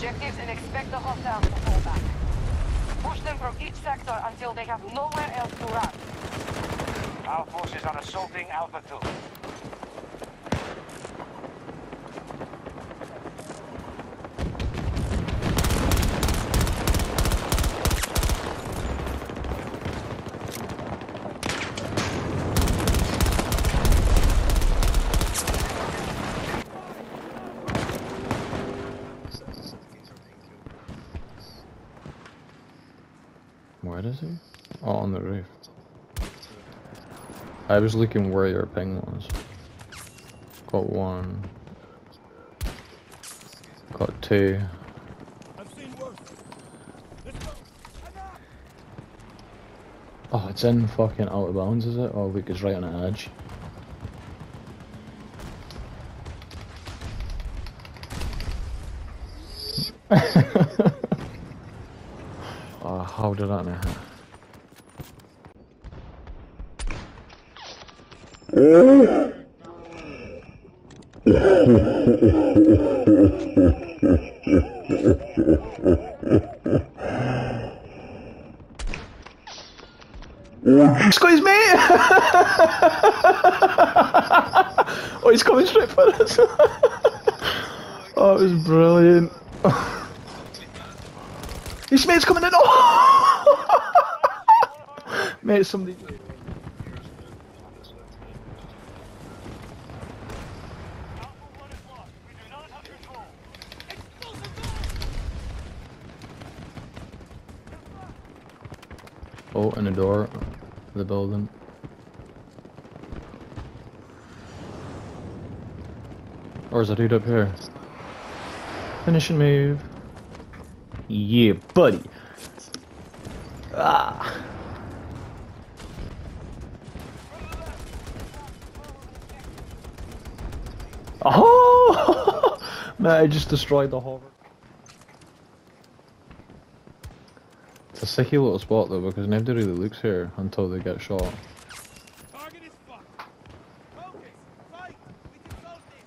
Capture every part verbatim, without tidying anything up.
objectives and expect the hostiles to fall back. Push them from each sector until they have nowhere else to run. Our forces are assaulting Alpha two. Where is he? Oh, on the roof. I was looking where your ping was. Got one. Got two. Oh, it's in fucking out of bounds, is it? Oh, look, it's right on the edge. Oh, how did that not hit? Squeeze me! Oh, he's coming straight for us. Oh, it was brilliant. His mate's coming in. Oh! Mate, somebody. Oh, in the door of the building. Or is a dude up here? Finishing move. Yeah, buddy. Ah. Oh! Man, I just destroyed the hover. It's a sicky little spot though, because nobody really looks here until they get shot. Target is fucked. Focus. Fight. We can solve this.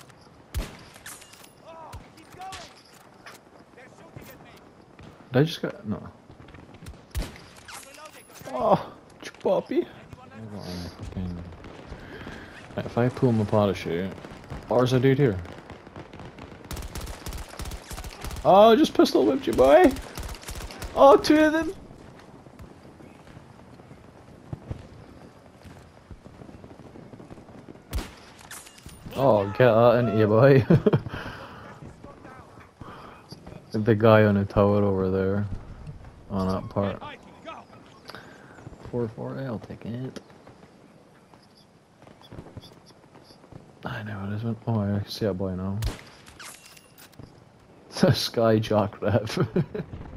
Oh, keep going. They're shooting at me. Did I just get no? Oh, Poppy. Right, if I pull my parachute, or is a dude here? Oh, just pistol whipped you, boy. Oh, two of them. Oh, get that into you, boy. The big guy on the tower over there, on that part. four four, I'll take it. I know it isn't. Oh, I see a boy now. It's a Skyjack rep.